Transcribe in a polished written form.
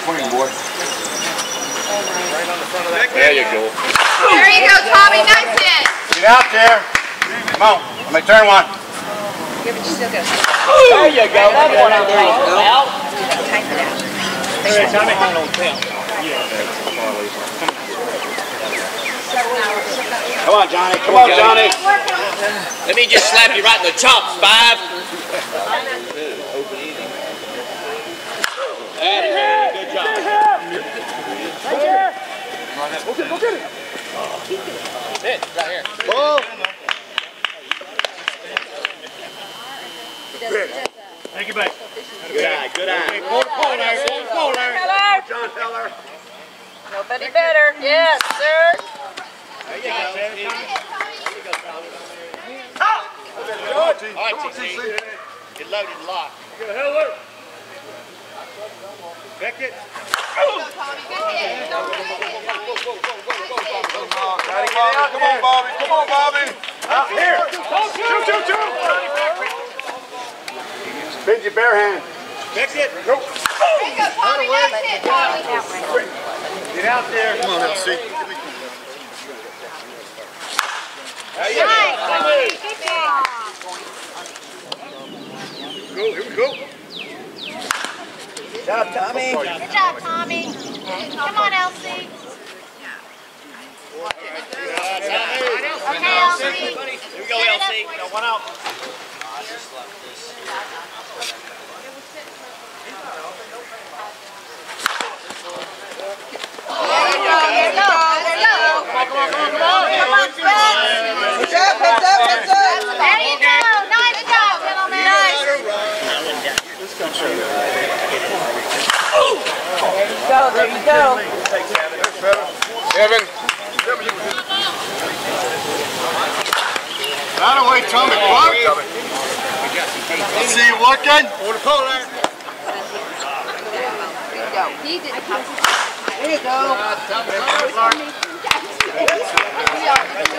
swing, boy. Right on the front of that. There you go. There you go, Tommy. Nice hit. Get out there. Come on. Let me turn one. Yeah, but you still got to There you go. That's what I'm talking about. type it out. Hey, Tommy, hold on, Tim. Come on, Johnny. Come on, Johnny. Let me just slap you right in the chops, 5. Good job. Go get it. Hit, right here. Ball. Thank you, buddy. Good eye, good eye. Pull there. John Heller. Nobody better. Yes, sir. There you go. All right, TC. Get loaded and locked. Heller. Beckett. Come on, Bobby. Come on, Bobby. Out here. Shoot. Benji Barehand. Beckett. There Go. you go, Tommy. Nice hit, Tommy. Get out there. Come on, LC. Nice. Good job. Go, here we go. Good job, Tommy. Good job, Tommy. Come on, Elsie. Okay, Elsie. Here we go, LC. Got one out. There you go. Nice job, gentlemen. Nice. There you go. Kevin. Not away, Tommy. Clark. Let's see you working. Hold the pole there. There you go.